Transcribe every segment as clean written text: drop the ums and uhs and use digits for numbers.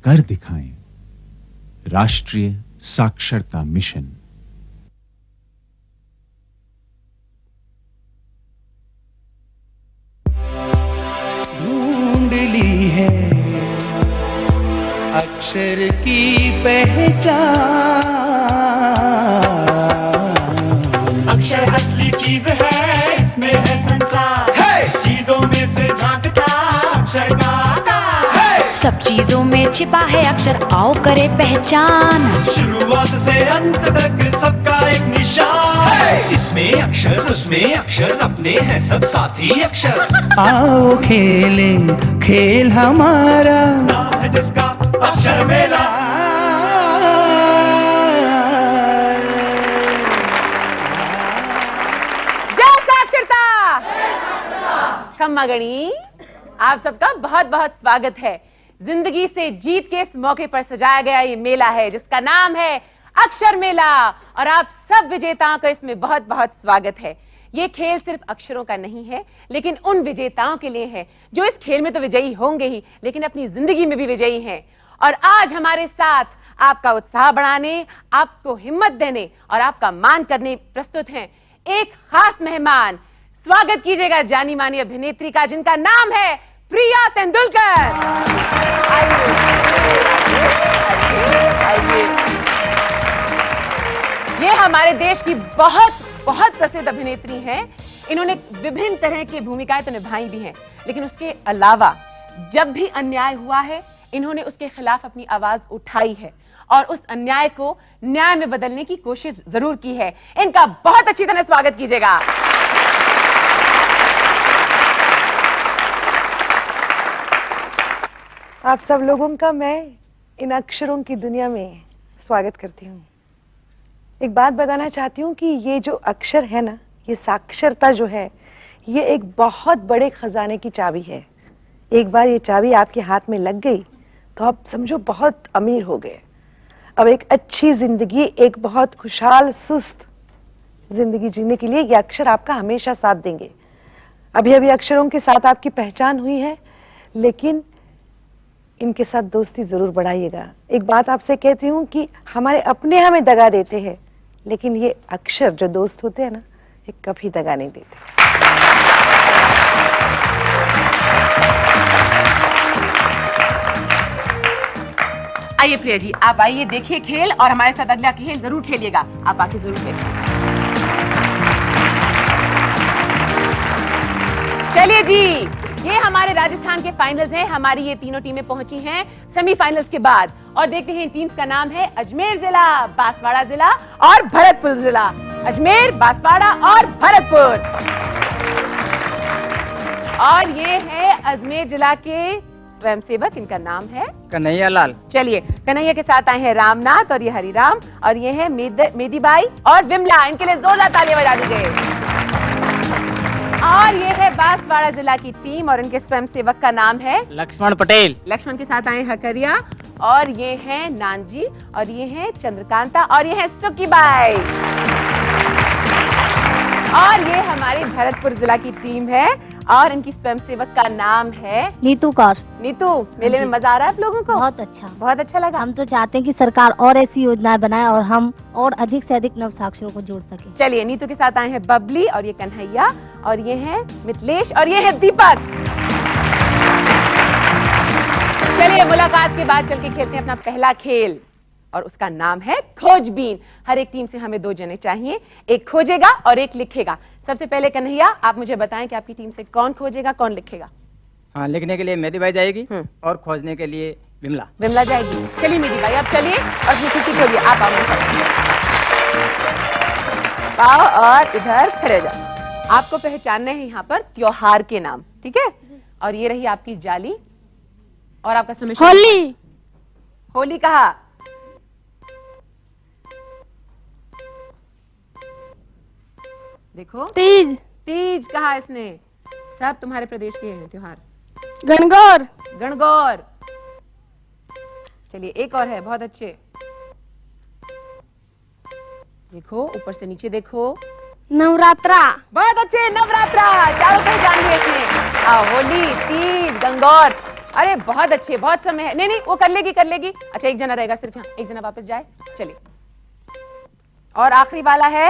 कर दिखाएं। राष्ट्रीय साक्षरता मिशन। ढूंढ ली है अक्षर की पहचान। अक्षर असली चीज है, इसमें है संसार। चीजों में से झांकता अक्षर का आकार। सब चीजों में छिपा है अक्षर, आओ करे पहचान। शुरुआत से अंत तक सबका एक निशान। इसमें अक्षर, उसमें अक्षर, अपने हैं सब साथी अक्षर। आओ खेले खेल हमारा, नाम है जिसका अक्षर मेला। जय साक्षरता। खम्मा गणी, आप सबका बहुत बहुत स्वागत है। जिंदगी से जीत के इस मौके पर सजाया गया ये मेला है जिसका नाम है अक्षर मेला, और आप सब विजेताओं का इसमें बहुत बहुत स्वागत है। ये खेल सिर्फ अक्षरों का नहीं है, लेकिन उन विजेताओं के लिए है जो इस खेल में तो विजयी होंगे ही, लेकिन अपनी जिंदगी में भी विजयी हैं। और आज हमारे साथ आपका उत्साह बढ़ाने, आपको हिम्मत देने और आपका मान करने प्रस्तुत हैं एक खास मेहमान। स्वागत कीजिएगा जानी मानी अभिनेत्री का, जिनका नाम है प्रिया तेंदुलकर। आइए। ये हमारे देश की बहुत बहुत प्रसिद्ध अभिनेत्री हैं। इन्होंने विभिन्न तरह की भूमिकाएं तो निभाई भी हैं, लेकिन उसके अलावा जब भी अन्याय हुआ है इन्होंने उसके खिलाफ अपनी आवाज उठाई है और उस अन्याय को न्याय में बदलने की कोशिश जरूर की है। इनका बहुत अच्छी तरह स्वागत कीजिएगा। आप सब लोगों का मैं इन अक्षरों की दुनिया में स्वागत करती हूँ। एक बात बताना चाहती हूँ कि ये जो अक्षर है ना, ये साक्षरता जो है, ये एक बहुत बड़े खजाने की चाबी है। एक बार ये चाबी आपके हाथ में लग गई तो आप समझो बहुत अमीर हो गए। अब एक अच्छी जिंदगी, एक बहुत खुशहाल सुस्त जिंदगी जीने के लिए ये अक्षर आपका हमेशा साथ देंगे। अभी अभी अक्षरों के साथ आपकी पहचान हुई है, लेकिन इनके साथ दोस्ती जरूर बढ़ाइएगा। एक बात आपसे कहती हूँ कि हमारे अपने हमें दगा देते हैं, लेकिन ये अक्षर जो दोस्त होते हैं ना, ये कभी दगा नहीं देते। आइए प्रिया जी, आप आइए, देखिए खेल और हमारे साथ अगला खेल जरूर खेलिएगा। आप आके जरूर खेलिए। चलिए जी, ये हमारे राजस्थान के फाइनल्स हैं। हमारी ये तीनों टीमें पहुंची हैं सेमीफाइनल्स के बाद, और देखते हैं इन टीम्स का नाम है अजमेर जिला, बांसवाड़ा जिला और भरतपुर जिला। अजमेर, बांसवाड़ा और भरतपुर। और ये है अजमेर जिला के स्वयंसेवक, इनका नाम है कन्हैया लाल। चलिए, कन्हैया के साथ आए हैं रामनाथ और ये हरिराम, और ये है मेदीबाई और विमला। इनके लिए जोरदार तालियां बजा दीजिए। और ये है बांसवाड़ा जिला की टीम और इनके स्वयंसेवक का नाम है लक्ष्मण पटेल। लक्ष्मण के साथ आए हैं हकरिया, और ये हैं नानजी, और ये हैं चंद्रकांता, और ये है सुकीबाई। और ये हमारी भरतपुर जिला की टीम है और इनकी स्वयंसेवक का नाम है नीतू कौर। नीतू, मेले में मजा आ रहा है आप लोगों को? बहुत अच्छा लगा। हम तो चाहते हैं कि सरकार और ऐसी योजनाएं बनाए और हम और अधिक से अधिक नव साक्षरों को जोड़ सके। चलिए, नीतू के साथ आए हैं बबली, और ये कन्हैया, और ये है मिथिलेश, और ये है दीपक। चलिए, मुलाकात के बाद चल के खेलते हैं अपना पहला खेल, और उसका नाम है खोजबीन। हर एक टीम से हमें 2 जने चाहिए, एक खोजेगा और एक लिखेगा। सबसे पहले कन्हैया, आप मुझे बताएं कि आपकी टीम से कौन खोजेगा, कौन लिखेगा? हाँ, लिखने के लिए मेदीबाई जाएगी और खोजने के लिए विमला। विमला जाएगी। चलिए मेदीबाई, आप चलिए और अपनी कुर्सी खोलिए। आप आओ और इधर खड़े जाओ। आपको पहचानना है यहाँ पर त्योहार के नाम, ठीक है? और ये रही आपकी जाली, और आपका समय होली। होली कहा? देखो, तीज। तीज कहा इसने। सब तुम्हारे प्रदेश के हैं त्योहार। गणगौर। गणगौर। चलिए, एक और है, बहुत अच्छे। देखो, ऊपर से नीचे देखो। नवरात्रा। बहुत अच्छे, नवरात्रा। चारों तरफ जान लिया इसने। होली, तीज, गणगौर। अरे बहुत अच्छे, बहुत समय है। नहीं नहीं, वो कर लेगी कर लेगी। अच्छा एक जना रहेगा सिर्फ, यहाँ एक जना वापस जाए। चलिए, और आखिरी वाला है,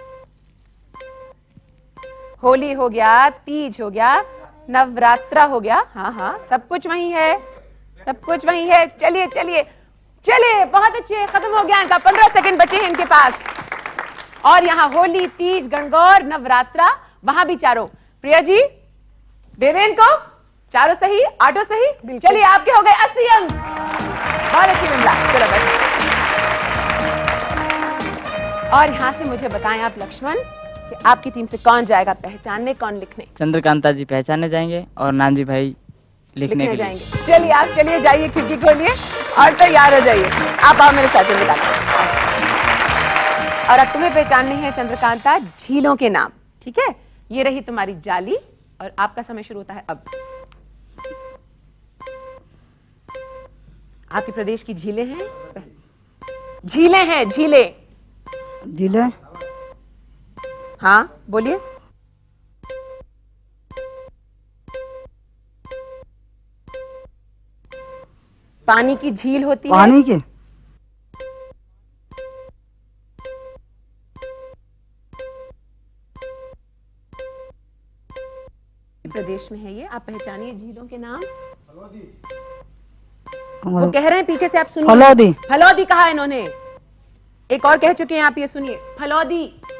होली हो गया, तीज हो गया, नवरात्रा हो गया। हाँ हाँ, सब कुछ वही है, सब कुछ वही है। चलिए चलिए चलिए, बहुत अच्छे, खत्म हो गया इनका। 15 सेकंड बचे हैं इनके पास। और यहाँ होली, तीज, गणगौर, नवरात्रा, वहां भी चारों। प्रिया जी दे दें इनको, चारों सही, आठों सही। चलिए, आपके हो गए 80 अंक। बहुत अच्छी विमला, चलो बैठो। और यहाँ से मुझे बताएं आप लक्ष्मण कि आपकी टीम से कौन जाएगा पहचानने, कौन लिखने? चंद्रकांता जी पहचानने जाएंगे और नानजी भाई लिखने के जाएंगे। लिए। चलिए आप चलिए, जाइए, खिड़की खोलिए और तैयार हो जाइए। आप आओ मेरे साथ चंद्रकांता। और अब तुम्हें पहचानने हैं चंद्रकांता झीलों के नाम, ठीक है? ये रही तुम्हारी जाली और आपका समय शुरू होता है अब। आपके प्रदेश की झीलें हैं, झीलें हैं, झीलें। जिले हाँ बोलिए। पानी की झील होती है, पानी के प्रदेश में है ये। आप पहचानिए झीलों के नाम। वो कह रहे हैं पीछे से, आप सुनिए। फलौदी। फलौदी कहा इन्होंने। एक और कह चुके हैं आप, ये सुनिए, फलौदी।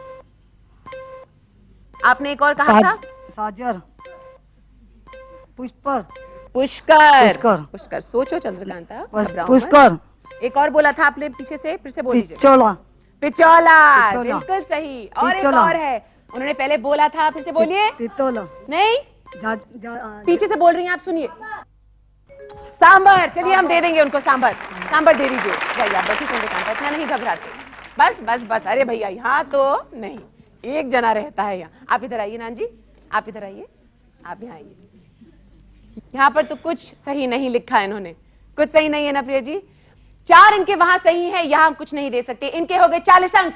आपने एक और कहा था, साजर, पुष्कर, पुष्कर। पुष्कर। पुष्कर, सोचो चंद्रकांता, घबराओ मत। पुष्कर। एक और बोला था आपने पीछे से, फिर से बोल दीजिए। पिचोला। पिचौला, पिचौला। बिल्कुल सही। और एक पिचौला। और है, उन्होंने पहले बोला था, फिर से बोलिए। तितोला। नहीं, पीछे से बोल रही हैं आप, सुनिए। सांबर। चलिए हम दे देंगे उनको सांबर, सांबर दे दीजिए। जाइए आप बैठिए चंद्रकांता, इतना नहीं घबराते। बस बस बस, अरे भैया यहाँ तो नहीं, एक जना रहता है यहाँ। आप इधर आइए नान जी, आप इधर आइए, आप यहाँ आइए। यहाँ पर तो कुछ सही नहीं लिखा है इन्होंने, कुछ सही नहीं है ना प्रिया जी? 4 इनके वहां सही है, यहाँ हम कुछ नहीं दे सकते। इनके हो गए 40 अंक।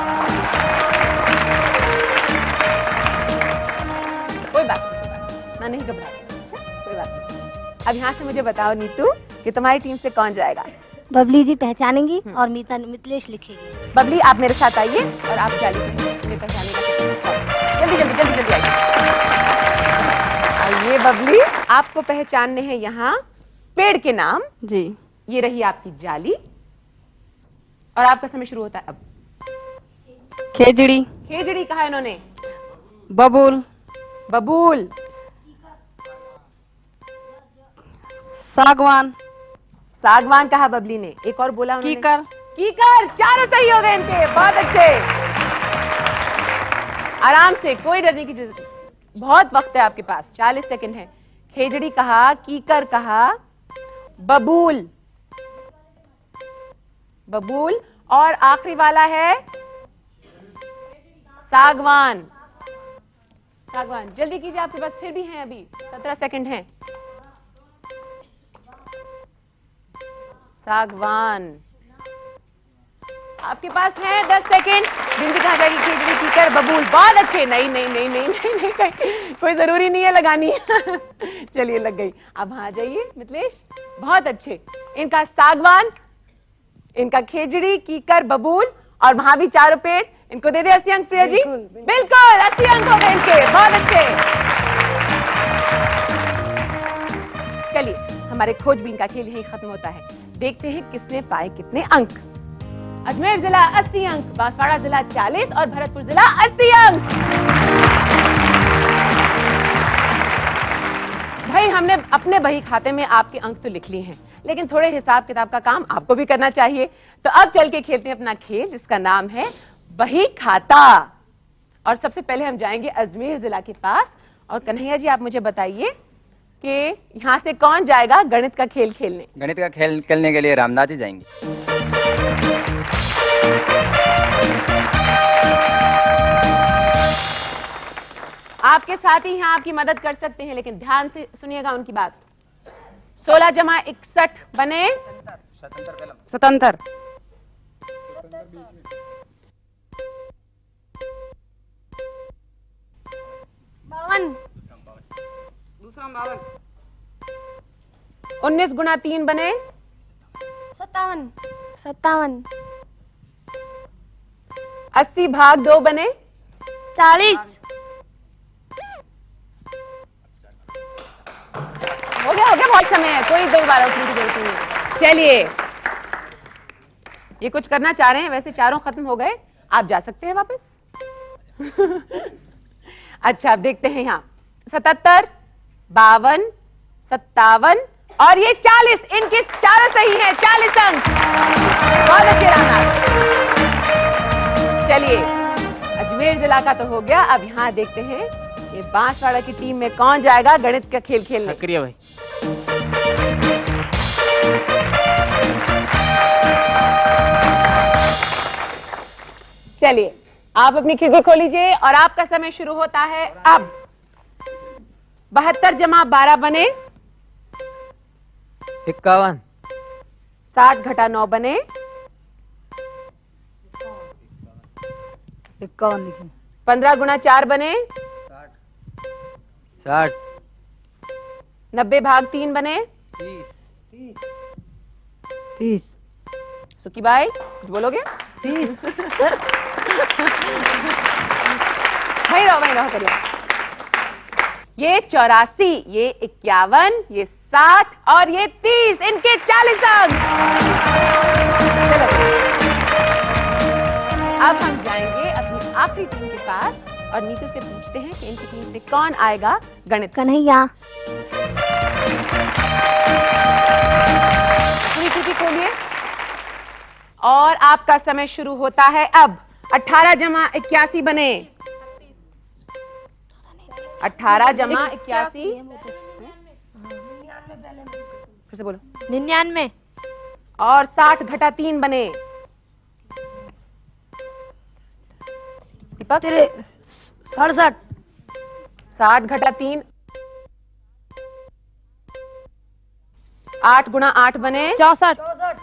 कोई बात नहीं, ना नहीं घबराते, कोई बात नहीं। अब यहाँ से मुझे बताओ नीतू कि तुम्हारी टीम से कौन जाएगा? बबली जी पहचानेंगी और मितलेश लिखेगी। बबली आप मेरे साथ आइए और आप 40 पहचानेगा। जल्दी जल्दी जल्दी जल्दी आइए। आइए बबली, आपको पहचानने हैं यहाँ पेड़ के नाम जी। ये रही आपकी जाली और आपका समय शुरू होता है अब। खेजड़ी। खेजड़ी कहा इन्होंने। बबूल। बबूल। सागवान। सागवान कहा बबली ने। एक और बोला उन्होंने। कीकर। कीकर। 4 सही हो गए इनके, बहुत अच्छे। आराम से, कोई डरने की जरूरत नहीं, बहुत वक्त है आपके पास, 40 सेकंड है। खेजड़ी कहा, कीकर कहा, बबूल, बबूल, और आखिरी वाला है सागवान। सागवान, जल्दी कीजिए, आपके पास फिर भी हैं अभी 17 सेकंड हैं। सागवान आपके पास है 10 सेकंड। बिंदी कहाँ जाएगी? खेजड़ी, कीकर, बबूल। बहुत अच्छे। नहीं नहीं नहीं नहीं नहीं, नहीं, नहीं कोई जरूरी नहीं है लगानी। चलिए लग गई। अब वहां जाइए मितलेश, बहुत अच्छे। इनका सागवान, इनका खेजड़ी, कीकर, बबूल, और वहां भी 4 पेड़। इनको दे दे 80 अंक प्रिया जी। बिल्कुल 80 अंक हो गए इनके, बहुत अच्छे। चलिए, हमारे खोजबीन का खेल यही खत्म होता है। देखते हैं किसने पाए कितने अंक। अजमेर जिला 80 अंक, बांसवाड़ा जिला 40 और भरतपुर जिला 80 अंक। भाई हमने अपने बही खाते में आपके अंक तो लिख लिए हैं, लेकिन थोड़े हिसाब किताब का काम आपको भी करना चाहिए। तो अब चल के खेलते हैं अपना खेल, जिसका नाम है बही खाता। और सबसे पहले हम जाएंगे अजमेर जिला के पास। और कन्हैया जी, आप मुझे बताइए कि यहाँ से कौन जाएगा गणित का खेल खेलने? गणित का खेल खेलने के लिए रामनाथ जी जाएंगे। आपके साथी यहाँ आपकी मदद कर सकते हैं, लेकिन ध्यान से सुनिएगा उनकी बात। 16 जमा 61 बने स्वतंत्र। 52। दूसरा 52। 19 गुना 3 बने 57 57 80 भाग 2 बने 40 हो गया बहुत समय है, कोई दोबारा उठने की जरूरत नहीं है। चलिए, ये कुछ करना चाह रहे हैं, वैसे चारों खत्म हो गए, आप जा सकते हैं वापस। अच्छा, अब देखते हैं यहाँ 77, 52, 57 और ये 40, इनके चारों सही हैं, 40 अंक। बहुत अच्छे रामनाथ। चलिए, अजमेर जिला का तो हो गया, अब यहाँ देखते हैं ये बांसवाड़ा की टीम में कौन जाएगा गणित का खेल खेलने। सक्रिय भाई। चलिए, आप अपनी खिड़की खोलीजिए और आपका समय शुरू होता है अब। 72 जमा 12 बने 51, 60 घटा 9 बने 51 लिखे। 15 गुना 4 बने 60, 90 भाग 3 बने 30 सुखी बाई कुछ बोलोगे? 30 वही रहो करिए। ये 84, ये 51, ये 60 और ये 30, इनके 40 अंक। चलो, अब हम जाएंगे अपनी आखिरी टीम के पास और नीतू से पूछते हैं कि इनकी टीम से कौन आएगा गणित। कन्हैया। पूरी खिड़की खोलिए और आपका समय शुरू होता है अब। 18 जमा 81 बने 18 जमा 81 फिर से बोलो 99 और 60 घटा 3 बने दीपक 67 60 घटा 3 8 गुना 8 बने 64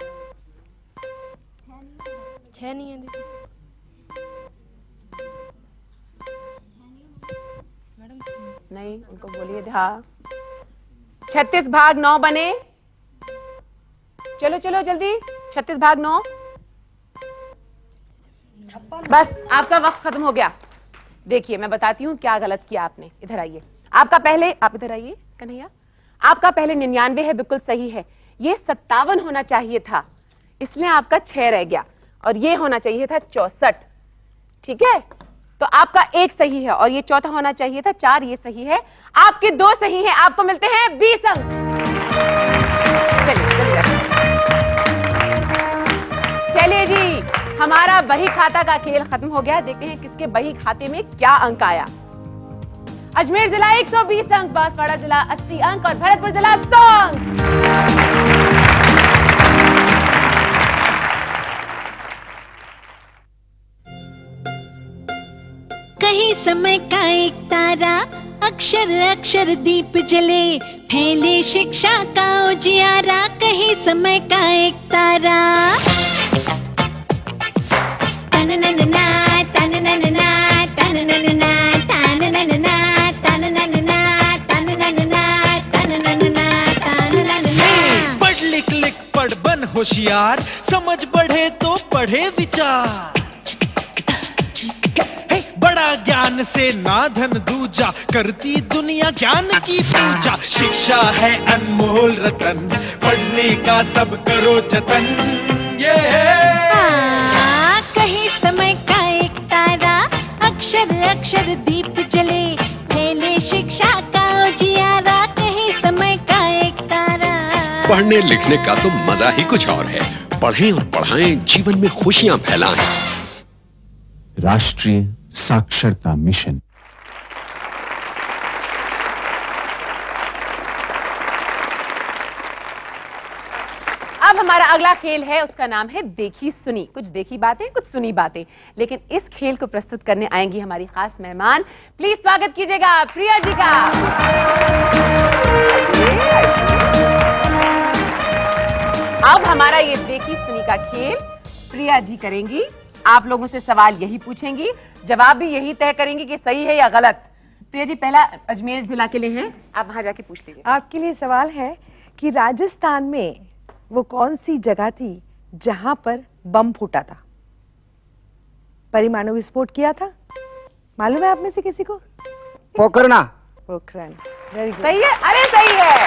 6 नहीं है दीदी। नहीं, उनको बोलिए हाँ। 36 भाग 9 बने चलो जल्दी 36 भाग 9 बस आपका वक्त खत्म हो गया। देखिए मैं बताती हूँ क्या गलत किया आपने। इधर आइए, आपका पहले आप इधर आइए कन्हैया, आपका पहले 99 है, बिल्कुल सही है। ये 57 होना चाहिए था, इसलिए आपका 6 रह गया और ये होना चाहिए था 64। ठीक है, तो आपका 1 सही है और ये चौथा होना चाहिए था 4, ये सही है। आपके 2 सही हैं, आपको मिलते हैं 20 अंक। चलिए जी, हमारा बही खाता का खेल खत्म हो गया। देखते हैं किसके बही खाते में क्या अंक आया। अजमेर जिला 120 अंक, बांसवाड़ा जिला 80 अंक और भरतपुर जिला 100 अंक। कहीं समय का एक तारा, अक्षर अक्षर दीप जले, फैले शिक्षा का उजियारा। कहीं समय का एक तारा। तनननना तनननना तनननना तनननना तनननना तनननना तनननना तनननना। पढ़ लिख पढ़ बन होशियार, समझ बढ़े तो पढ़े विचार। बड़ा ज्ञान से ना धन दूजा, करती दुनिया ज्ञान की पूजा। शिक्षा है अनमोल रतन, पढ़ने का सब करो जतन। ये कहीं समय का एक तारा, अक्षर अक्षर दीप जले, फैले शिक्षा का उजियारा। कहीं समय का एक तारा। पढ़ने लिखने का तो मजा ही कुछ और है। पढ़ें और पढ़ाएं, जीवन में खुशियां फैलाएं। राष्ट्रीय साक्षरता मिशन। अब हमारा अगला खेल है, उसका नाम है देखी सुनी। कुछ देखी बातें, कुछ सुनी बातें। लेकिन इस खेल को प्रस्तुत करने आएंगी हमारी खास मेहमान। प्लीज स्वागत कीजिएगा प्रिया जी का। अब हमारा ये देखी सुनी का खेल प्रिया जी करेंगी। आप लोगों से सवाल यही पूछेंगी, जवाब भी यही तय करेंगी कि सही है या गलत। प्रिया जी, पहला अजमेर जिला के लिए है, आप वहां जाके पूछ लीजिए। आपके लिए सवाल है कि राजस्थान में वो कौन सी जगह थी जहां पर बम फूटा था, परमाणु विस्फोट किया था? मालूम है आप में से किसी को? पोखरण। Pokhran, very good. सही है, अरे सही है।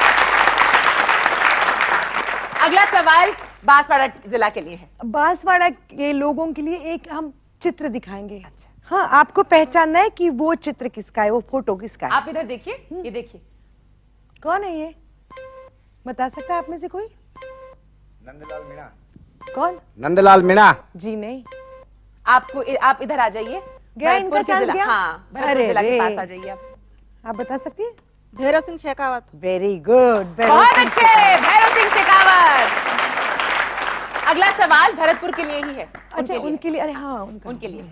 अगला सवाल बांसवाड़ा जिला के लिए है। बांसवाड़ा के लोगों के लिए एक हम चित्र दिखाएंगे। हाँ, आपको पहचानना है कि वो चित्र किसका है, वो फोटो किसका है। आप इधर देखिए, ये देखिए। कौन है ये, बता सकता है आप में से कोई? नंदलाल मीणा। कौन? नंदलाल मीणा। जी नहीं। आप इधर आ जाइए। गया इनका चांस गया? हाँ, भरतपुर जिला के पास आ जाइए आप बता सकती हैं? भैरव सिंह शेखावत। वेरी गुड, बहुत अच्छे, भैरव सिंह शेखावत। अगला सवाल भरतपुर के लिए ही है। अच्छा, उनके लिए? अरे हाँ, उनके लिए।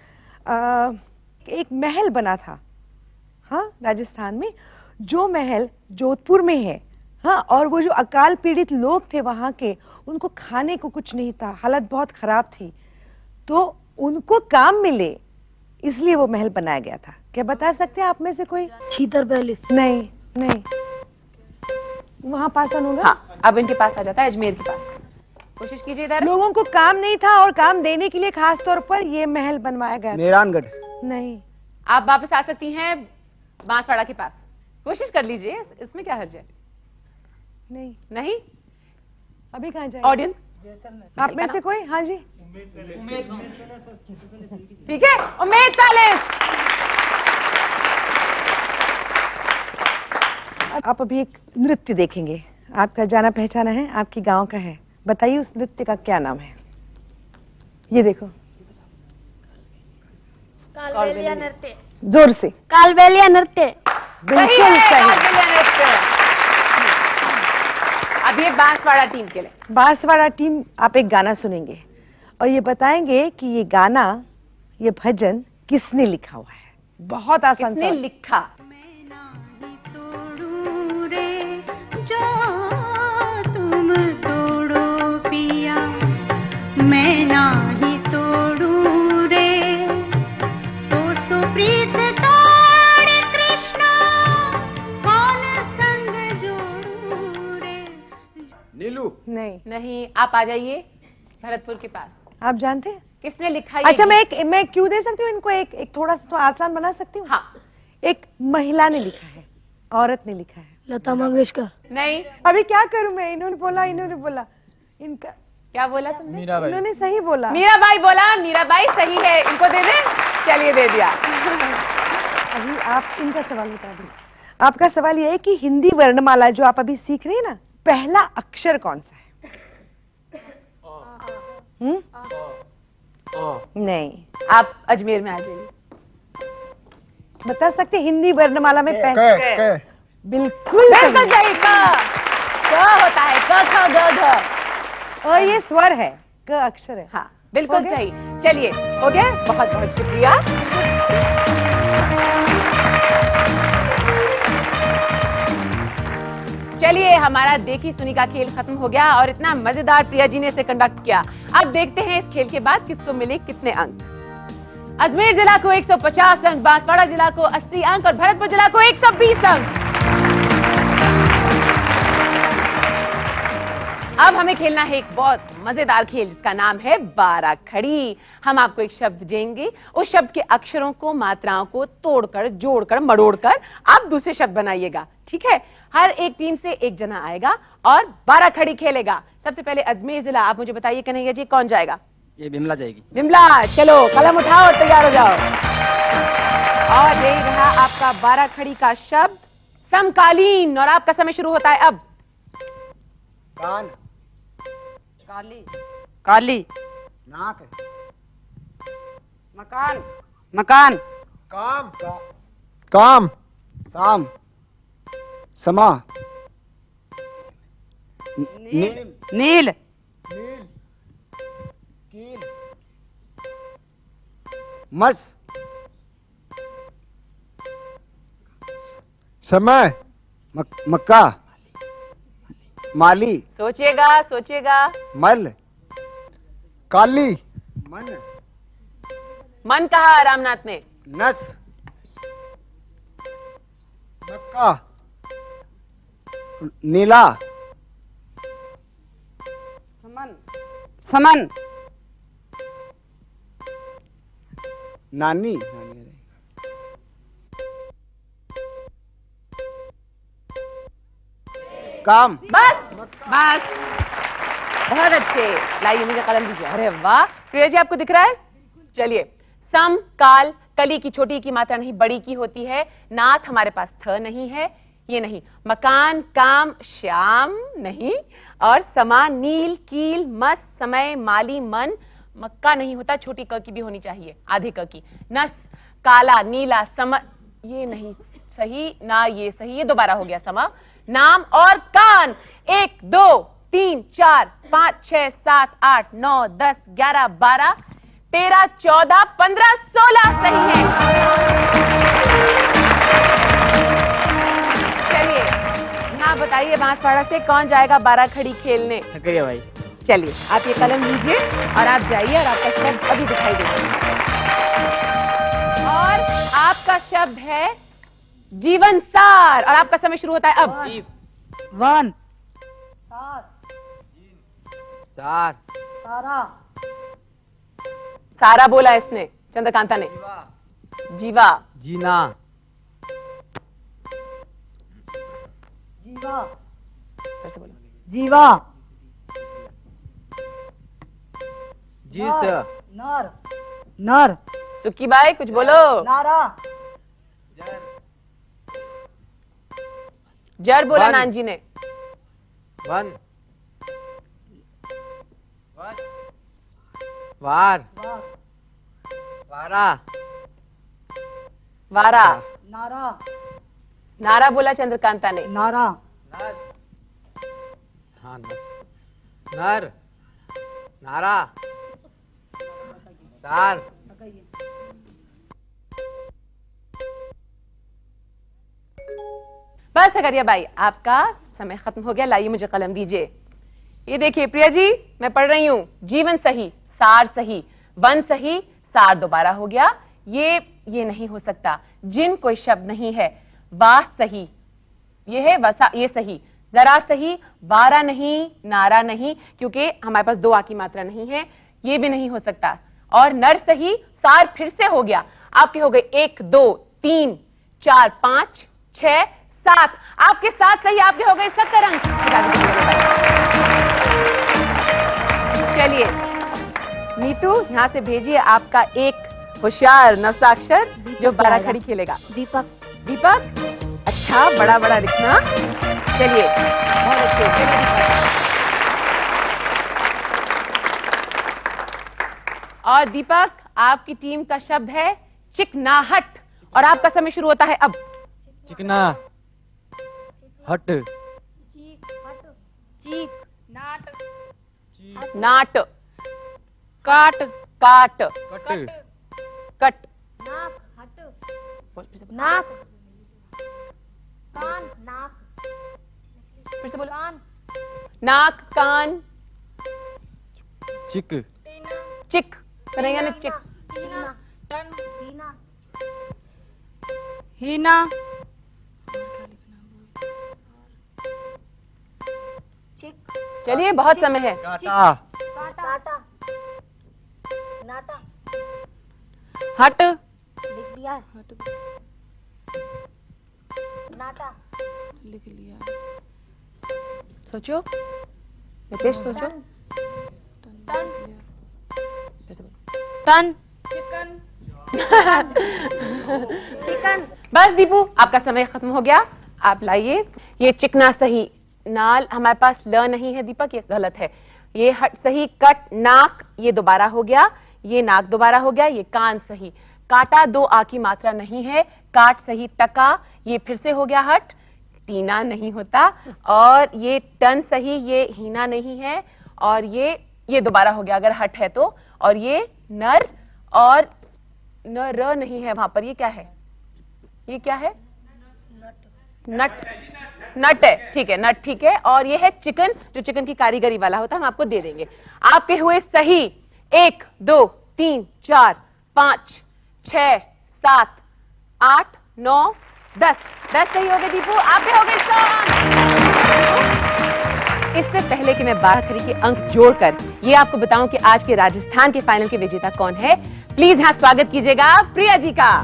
एक महल बना था, हाँ, राजस्थान में, जो महल जोधपुर में है, हाँ, और वो जो अकाल पीड़ित लोग थे वहां के, उनको खाने को कुछ नहीं था, हालत बहुत खराब थी, तो उनको काम मिले इसलिए वो महल बनाया गया था। क्या बता सकते हैं आप में से कोई? छीतर पैलेस। नहीं नहीं, वहां पास ऑन होगा। हाँ, अब इनके पास आ जाता है, अजमेर के पास। कोशिश कीजिए इधर। लोगों को काम नहीं था और काम देने के लिए खास तौर पर ये महल बनवाया गया था। मेहरानगढ़। नहीं। आप वापस आ सकती हैं बांसवाड़ा के पास, कोशिश कर लीजिए, इसमें क्या हर्ज है? नहीं नहीं, अभी कहाँ जाए ऑडियंस? आप में से कोई? हाँ जी, ठीक है, उम्मेद पैलेस। आप अभी एक नृत्य देखेंगे, आपका जाना पहचाना है, आपकी गांव का है। बताइए उस नृत्य का क्या नाम है? ये देखो, कालबेलिया नृत्य। जोर से। कालबेलिया नृत्य। बिल्कुल सही। अब ये बांसवाड़ा टीम के लिए। बांसवाड़ा टीम, आप एक गाना सुनेंगे और ये बताएंगे कि ये गाना, ये भजन किसने लिखा हुआ है। बहुत आसान। किसने लिखा? जो तुम तोड़ो पिया, मैं ना ही तोड़ू रे, तो सुप्रीत तोड़ कृष्णा, कौन संग जोड़ू रे। नीलू। नहीं, आप आ जाइए भरतपुर के पास। आप जानते हैं किसने लिखा? अच्छा, मैं क्यों दे सकती हूँ इनको? एक थोड़ा सा आसान बना सकती हूँ। हाँ। एक महिला ने लिखा है, औरत ने लिखा है। लता मंगेशकर। नहीं। अभी क्या करूं मैं? इन्होंने बोला इनका। क्या बोला तुमने? मीराबाई। इन्होंने सही बोला। मीराबाई बोला, मीराबाई सही है। इनको दे दे? चलिए, दे दिया। अभी आप इनका सवाल बता दो। आपका सवाल ये है कि हिंदी वर्णमाला जो आप अभी सीख रहे हैं ना, पहला अक्षर कौन सा है? नहीं। आप अजमेर में आ जाइए। बता सकते हिंदी वर्णमाला में पहला? बिल्कुल सही। क होता है, क ख ग घ। और ये स्वर है, क अक्षर है। हाँ, बिल्कुल सही। चलिए, हो गया। बहुत बहुत शुक्रिया। चलिए, हमारा देखी सुनी का खेल खत्म हो गया और इतना मजेदार प्रिया जी ने इसे कंडक्ट किया। अब देखते हैं इस खेल के बाद किसको मिले कितने अंक। अजमेर जिला को 150 अंक, बांसवाड़ा जिला को 80 अंक और भरतपुर जिला को 120 अंक। अब हमें खेलना है एक बहुत मजेदार खेल जिसका नाम है 12 खड़ी। हम आपको एक शब्द देंगे, उस शब्द के अक्षरों को, मात्राओं को तोड़कर, जोड़कर, मरोड़कर आप दूसरे शब्द बनाइएगा। ठीक है? हर एक टीम से एक जना आएगा और 12 खड़ी खेलेगा। सबसे पहले अजमेर जिला, आप मुझे बताइए कन्हैया जी, कौन जाएगा? ये बिमला जाएगी। बिमला, चलो कलम उठाओ और तैयार हो जाओ। और यही रहा आपका 12 खड़ी का शब्द समकालीन। और आपका समय शुरू होता है अब। कान। काली। काली। नाक। मकान। मकान। काम। काम। शाम। समा। नील। नील। कील। मस। समय। मक्का। माली। सोचिएगा, सोचिएगा। मल। काली। मन। मन कहा रामनाथ ने। नस। नक्का। नीला। समन। समन। नानी। काम। बस बस, बहुत अच्छे। लाइए मुझे कलम दीजिए। अरे वाह प्रिया जी, आपको दिख रहा है? चलिए, सम, काल, कली की छोटी की मात्रा नहीं बड़ी की होती है। नाथ हमारे पास थ नहीं है, ये नहीं। मकान, काम, श्याम नहीं। और समा, नील, कील, मस, समय, माली, मन। मक्का नहीं होता, छोटी क की भी होनी चाहिए, आधे क की। नस, काला, नीला, सम, ये नहीं सही ना, ये सही, ये दोबारा हो गया समा। नाम और कान। 1 2 3 4 5 6 7 8 9 10 11 12 13 14 15 16 सही है। चलिए यहाँ बताइए, बांसवाड़ा से कौन जाएगा 12 खड़ी खेलने? भाई। चलिए आप ये कलम लीजिए और आप जाइए, और आपका शब्द अभी दिखाई देगा। और आपका शब्द है जीवन सार, और आपका समय शुरू होता है अब। वन। सार। सारा। सारा बोला इसने, चंद्रकांता ने। जीवा। जीना। जीवा। फिर से बोलो। जीवा। जीस। नर। नर। सुक्की बाई कुछ बोलो। नारा। जड़ बोला नानजी ने। वन। वार। वारा। वारा। नारा। नारा बोला चंद्रकांता ने। नारा। हाँ, नस। नर। नारा। सार। बस अगरिया बाई, आपका समय खत्म हो गया। लाइए मुझे कलम दीजिए। ये देखिए प्रिया जी, मैं पढ़ रही हूँ। जीवन सही, सार सही, वन सही, सार दोबारा हो गया। ये नहीं हो सकता। जिन कोई शब्द नहीं है। वास सही, ये है वसा, ये सही। जरा सही, वारा नहीं, नारा नहीं, क्योंकि हमारे पास 2 आ की मात्रा नहीं है, ये भी नहीं हो सकता। और नर सही, सार फिर से हो गया। आपके हो गए 1 2 3 4 5 6 7। आपके 7 सही, आपके हो गए 70 अंक। चलिए नीतू, यहां से भेजिए आपका एक होशियार नवसाक्षर जो 12 खड़ी खेलेगा। दीपक। दीपक, अच्छा, बड़ा बड़ा लिखना। चलिए बहुत अच्छे। चलिए दीपक। और दीपक, आपकी टीम का शब्द है चिकनाहट, और आपका समय शुरू होता है अब। चिकना। हट। चीक। नाट। नाट। काट। काट। कट। कट। नाक। हट। नाक। कान। नाक। फिर से बोलो। कान। नाक, कान। चिक। चिक बनेगा ना, चिक। टीना। टन। टीना। हीना। चिक। चलिए बहुत समय है। काटा। काटा। नाटा। हट। लिख लिया। नाटा। लिख लिया। सोचो, नितेश सोचो। टन। टन। चिकन। चिकन। बस दीपू, आपका समय खत्म हो गया। आप लाइए ये चिकना सही। नाल हमारे पास ल नहीं है दीपक, ये गलत है। ये हट सही। कट, नाक, ये दोबारा हो गया। ये नाक दोबारा हो गया। ये कान सही। काटा 2 आ की मात्रा नहीं है। काट सही। टका, ये फिर से हो गया हट। टीना नहीं होता। और ये टन सही, ये हीना नहीं है। और ये दोबारा हो गया अगर हट है तो। और ये नर, और न र नहीं है वहां पर। ये क्या है? ये क्या है? नट। नट है, ठीक है, नट ठीक है। और ये है चिकन, जो चिकन की कारीगरी वाला होता है, हम आपको दे देंगे। आपके हुए सही 1 2 3 4 5 6 7 8 9 10 सही हो गए दीपू, आप भी हो गए स्ट्रॉन्ग। इससे पहले कि मैं 12 करी के अंक जोड़कर ये आपको बताऊं कि आज के राजस्थान के फाइनल के विजेता कौन है, प्लीज यहां स्वागत कीजिएगा प्रिया जी का।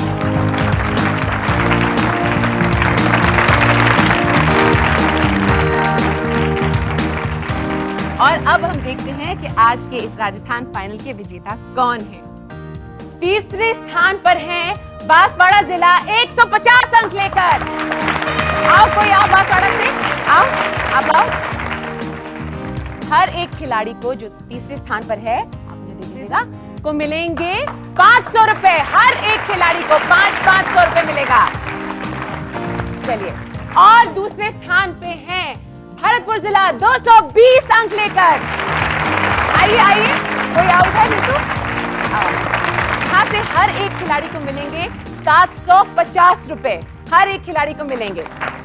और अब हम देखते हैं कि आज के इस राजस्थान फाइनल के विजेता कौन है। तीसरे स्थान पर है बांसवाड़ा जिला 150 अंक लेकर। आओ कोई आओ बांसवाड़ा से, आओ आप आओ। हर एक खिलाड़ी को जो तीसरे स्थान पर है, आपने देख लीजिएगा, को मिलेंगे 500 रुपए। हर एक खिलाड़ी को 500 रुपए मिलेगा। चलिए, और दूसरे स्थान पे हैं भरतपुर जिला 220 अंक लेकर। आइए आइए, कोई आओ उधर नीतू, आओ। यहाँ से हर एक खिलाड़ी को मिलेंगे 750 रुपए। हर एक खिलाड़ी को मिलेंगे।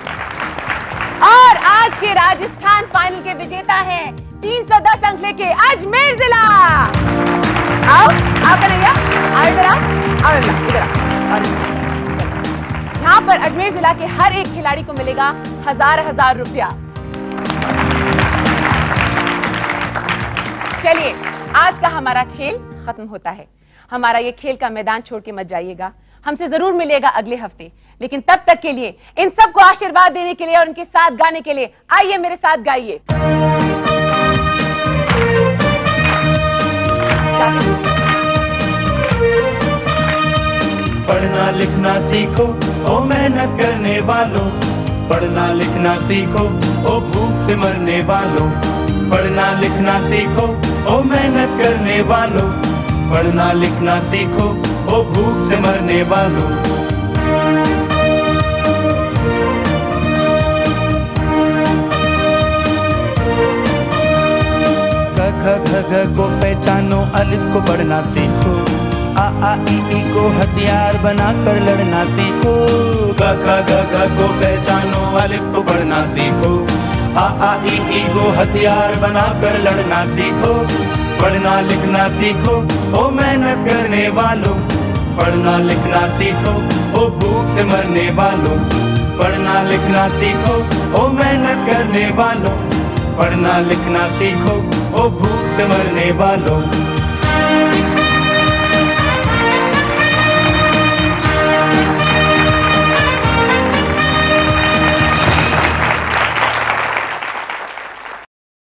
और आज के राजस्थान फाइनल के विजेता हैं 310 अंक लेके अजमेर जिला। आओ आप कन्हैया, आओ इधर आओ, इधर आओ। यहाँ पर अजमेर जिला के हर एक खिलाड़ी को मिलेगा 1000 रुपया। चलिए, आज का हमारा खेल खत्म होता है। हमारा ये खेल का मैदान छोड़ के मत जाइएगा, हमसे जरूर मिलेगा अगले हफ्ते। लेकिन तब तक के लिए इन सबको आशीर्वाद देने के लिए और उनके साथ गाने के लिए आइए मेरे साथ गाइए। पढ़ना लिखना सीखो ओ मेहनत करने वालों, पढ़ना लिखना सीखो ओ भूख से मरने वालों, पढ़ना लिखना सीखो ओ मेहनत करने वालों, पढ़ना लिखना सीखो ओ भूख से मरने वालों। ख ख घ को पहचानो, अलिफ को पढ़ना सीखो, आ आ ई को हथियार बना कर लड़ना सीखो। ग ख घ को पहचानो, अलिफ को पढ़ना सीखो, आ आ ई को हथियार बना कर लड़ना सीखो। पढ़ना लिखना सीखो ओ मेहनत करने वालों, पढ़ना लिखना सीखो ओ भूख से मरने वालों, पढ़ना लिखना सीखो ओ मेहनत करने वालों, पढ़ना लिखना सीखो ओ भूख से मरने वालों।